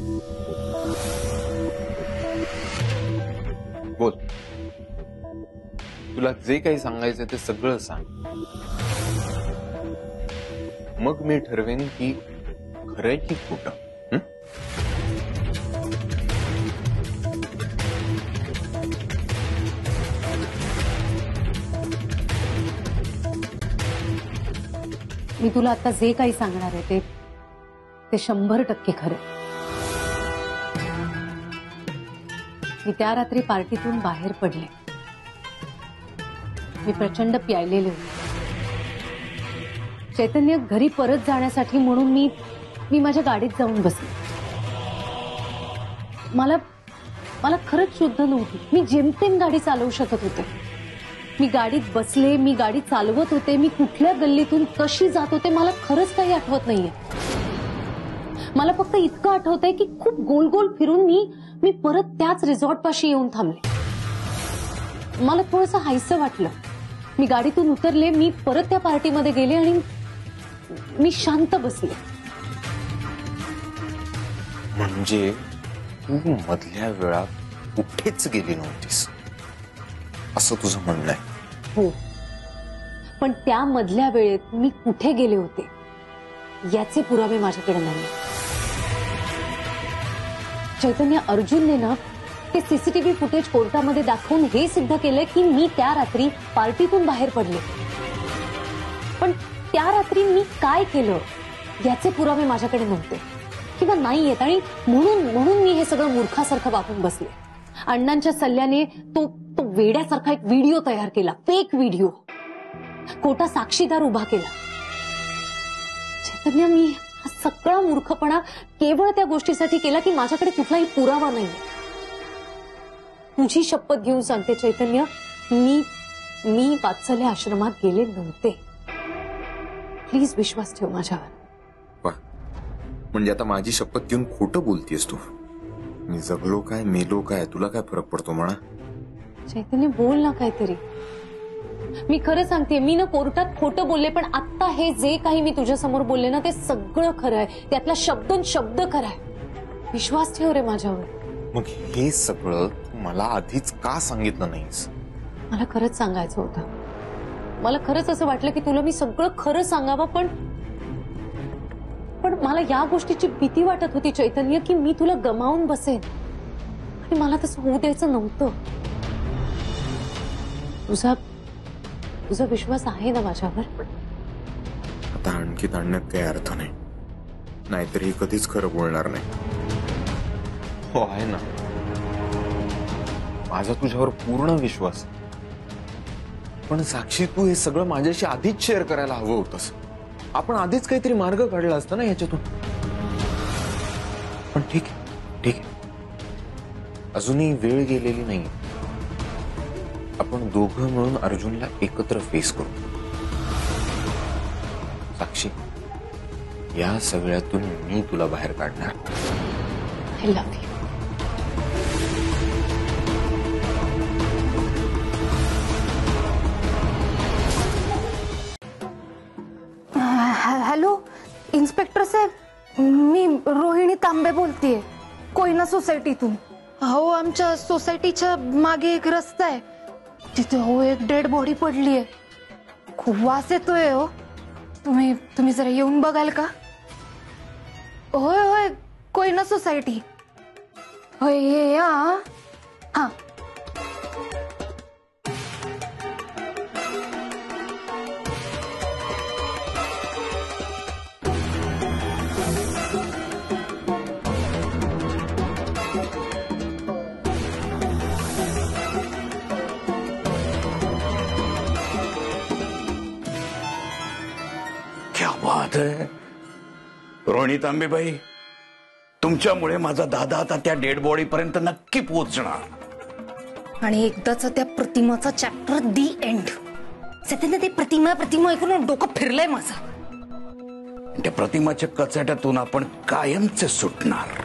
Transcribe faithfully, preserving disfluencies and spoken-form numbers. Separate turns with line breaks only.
बोल, तुला जे काही सांगायचं ते सगळं सांग, मग मी ठरवेन की खरंय की खोटं.
मी तुला आता जे काही सांगणार आहे ते ते शंभर टक्के खरं. मी त्या रात्री पार्टीतून बाहेर पडले. मी प्रचंड प्यायलेले होते. चैतन्य घरी परत जाण्यासाठी म्हणून मी मी माझ्या गाडीत जाऊन बसले. मला मला खरंच शुद्ध नव्हती. मी जेमतेम गाडी चालवू शकत होते. मी गाडीत बसले, मी गाडी चालवत होते. मी कुठल्या गल्लीतून कशी जात होते मला खरंच काही आठवत नाहीये. मला फक्त इतकं आठवतंय की खूप गोल गोल फिरून मी मी परत त्याच रिसॉर्ट पाशी येऊन थांबले. मला थोडंसं हायसं वाटलं. मी गाडीतून उतरले, मी परत त्या पार्टीमध्ये गेले आणि मी शांत बसले.
म्हणजे तू मधल्या वेळात कुठेच गेली नव्हतीस असं तुझं म्हणणं आहे?
हो, पण त्या मधल्या वेळेत मी कुठे गेले होते याचे पुरावे माझ्याकडे नाही. चैतन्य, अर्जुनने ना ते सीसीटीव्ही फुटेज कोर्टामध्ये दाखवून हे सिद्ध केलं की मी त्या रात्री पार्टीतून बाहेर पडले. पण त्या रात्री मी काय केलं याचे पुरावे माझ्याकडे नव्हते किंवा नाही येत. आणि म्हणून म्हणून मी हे सगळं मूर्खासारखं वागून बसले. अण्णांच्या सल्ल्याने तो तो वेड्यासारखा एक व्हिडिओ तयार केला, फेक व्हिडिओ. खोटा साक्षीदार उभा केला. चैतन्य, मी हा सगळा मूर्खपणा केवळ त्या गोष्टीसाठी केला की माझ्याकडे कुठलाही पुरावा नाही. तुझी शपथ घेऊन सांगते चैतन्य, मी मी वात्सल्य आश्रमात गेले नव्हते. प्लीज विश्वास ठेव माझ्यावर.
म्हणजे आता माझी शपथ घेऊन खोटं बोलतीयस तू? मी जगलो काय मेलो काय तुला काय फरक पडतो म्हणा?
चैतन्य, बोल ना काहीतरी. मी खरं सांगते, मी ना कोर्टात खोटं बोलले, पण आता हे जे काही मी तुझ्या समोर बोलले ना ते सगळं खरं आहे. त्यातला शब्दोन शब्द खरा आहे. विश्वास ठेव रे माझ्यावर.
मग हे सगळं मला आधीच का सांगितलं नाहीस?
मला खरंच सांगायचं होतं. मला खरंच असं वाटलं की तुला मी सगळं खरं सांगावं, पण पण मला या गोष्टीची भीती वाटत होती चैतन्य की मी तुला गमावून बसेन. आणि मला तसं होऊ द्यायचं नव्हतं. तुझा तुझा विश्वास आहे ना माझ्यावर?
आता आणखी ताणण्यात काही अर्थ नाही. नाहीतर ही कधीच खरं बोलणार नाही. हो आहे ना, माझा तुझ्यावर पूर्ण विश्वास. पण साक्षी, तू हे सगळं माझ्याशी आधीच शेअर करायला हवं होतंस. आपण आधीच काहीतरी मार्ग काढला असता ना याच्यातून. पण ठीक आहे, ठीक आहे. अजूनही वेळ गेलेली नाही. आपण दोघं मिळून अर्जुनला एकत्र फेस करू. साक्षी, या सगळ्यातून मी तुला बाहेर काढणार.
I love you.
Hello inspector साहेब, मी रोहिणी तांबे बोलतेय, कोयना सोसायटीतून. हो, आमच्या सोसायटीच्या मागे एक रस्ता आहे, तिथे हो एक डेड बॉडी पडली आहे. खूप वास येतोय हो. तुम्ही तुम्ही जरा येऊन बघाल का? होय होय, कोयना सोसायटी. होय, ये या. हा,
रोहिणी तांबेबाई, तुमच्यामुळे माझा दादा आता त्या डेड बॉडी पर्यंत नक्की पोहोचणार.
आणि एकदाचा त्या प्रतिमाचा चॅप्टर दी एंड. सध्या ते प्रतिमा प्रतिमा ऐकून डोकं फिरलंय माझं.
त्या प्रतिमाच्या कचाट्यातून आपण कायमचे सुटणार.